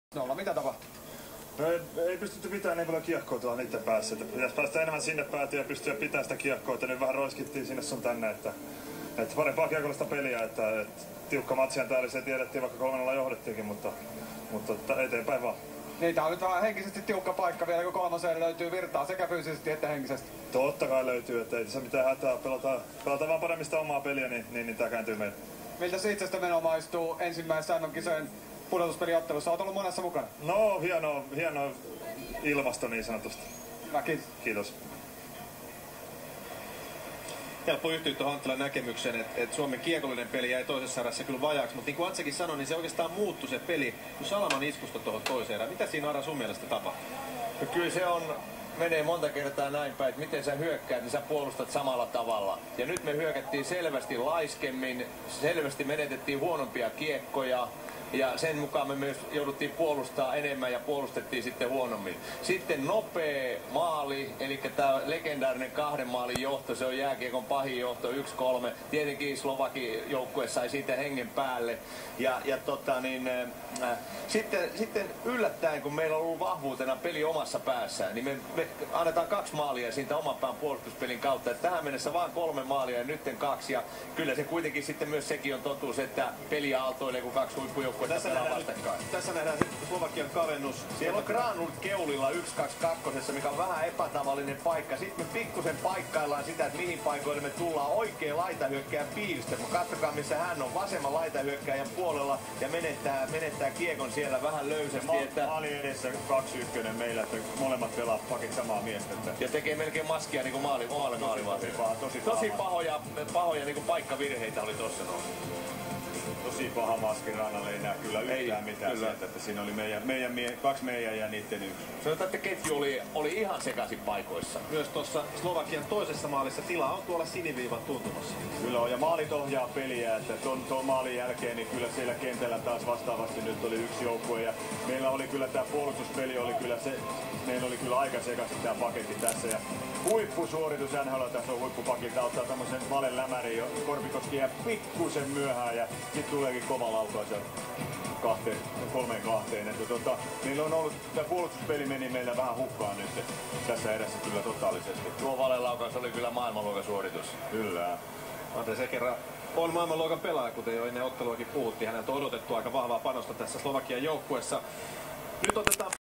0, mitä tapahtui? No ei pystytty pitämään niin paljon kiekkoa tuolla niiden päässä. Pitäisi päästä enemmän sinne päätyä ja pystyä pitämään sitä kiekkoa, että nyt vähän roiskittiin sinne sun tänne. Että parempaa kiekollista peliä, että tiukka matsihan tää oli, se tiedettiin vaikka 3-0 johdettiinkin, mutta eteenpäin vaan. Niin, tää on nyt vähän henkisesti tiukka paikka vielä, kun kolmoseen löytyy virtaa sekä fyysisesti että henkisesti. Totta kai löytyy, että ei tässä mitään hätää. Pelataan vaan paremmin sitä omaa peliä, niin tää kääntyy meille. Miltä se itsestä meno maistuu ensimmäisessä MM-kisojen pudotuspeliottelussa? Oot ollut monessa mukana? No, hieno ilmasto niin sanotusti. Hyvä, kiitos. Kiitos. Helppo yhtyä tuohon Anttilan näkemykseen, että Suomen kiekollinen peli jäi toisessa erässä kyllä vajaaksi, mutta niin kuin Antsekin sanoi, niin se oikeastaan muuttui se peli, kun Salaman iskusta tuohon toiseen erään. Mitä siinä, Ara, sun mielestä tapahtui? No kyllä se menee monta kertaa näin päin, että miten sä hyökkäät, niin sä puolustat samalla tavalla. Ja nyt me hyökättiin selvästi laiskemmin, selvästi menetettiin huonompia kiekkoja. Ja sen mukaan me myös jouduttiin puolustaa enemmän ja puolustettiin sitten huonommin. Sitten nopea maali, eli tämä legendaarinen 2 maalin johto, se on jääkiekon pahin johto, 1-3. Tietenkin Slovakin joukkue sai siitä hengen päälle. Sitten yllättäen, kun meillä on ollut vahvuutena peli omassa päässään, niin me annetaan 2 maalia siitä oman pään puolustuspelin kautta. Että tähän mennessä vaan 3 maalia ja nytten 2. Ja kyllä se kuitenkin sitten myös sekin on totuus, että peli aaltoilee, kun 2 huippujoukkoa. Tässä nähdään Slovakian kavennus. Siellä on Granult keulilla 1-2-2, mikä on vähän epätavallinen paikka. Sitten me pikkusen paikkaillaan sitä, että mihin paikoille me tullaan oikein laitahyökkääjän piiristä. Kun katsokaa, missä hän on vasemman laitahyökkääjän puolella ja menettää kiekon siellä vähän löysästi. Maali edessä 2-1 meillä, että molemmat pelaa pakit samaa miestä. Ja tekee melkein maskia niin kuin omalle maalivahdille. Tosi pahoja niin kuin paikkavirheitä oli tossa. Tosi paha maski rannalle, ei näe kyllä yhtään mitään kyllä. sieltä, että siinä oli kaksi meidän ja niiden yksi. Sanotaan, että ketju oli ihan sekaisin paikoissa. Myös tuossa Slovakian toisessa maalissa tila on tuolla siniviivan tuntumassa. Kyllä on, ja maalit ohjaa peliä, että tuon maalin jälkeen niin kyllä siellä kentällä taas vastaavasti nyt oli yksi joukkue ja meillä oli kyllä tämä puolustuspeli oli kyllä se, meillä oli kyllä aika sekaisin tämä paketti tässä ja huippusuoritus NHL tässä on huippupakilta, ottaa tämmöisen valen lämärin jo Korpikoski jää pikkusen myöhään ja sitten tuleekin kova laukaus ja 3-2. Meillä on ollut, tämä puolustuspeli meni meillä vähän hukkaan nyt tässä erässä kyllä totaalisesti. Tuo valelaukaus oli kyllä maailmanluokan suoritus. Kyllä. Andre Sekera on maailmanluokan pelaaja, kuten jo ennen otteluakin puhuttiin. Häneltä on odotettu aika vahvaa panosta tässä Slovakian joukkueessa. Nyt otetaan